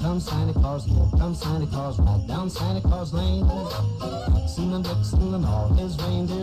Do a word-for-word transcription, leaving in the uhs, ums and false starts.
comes Santa Claus, here comes Santa Claus, right down Santa Claus Lane. Vixen and Blitzen and all his reindeer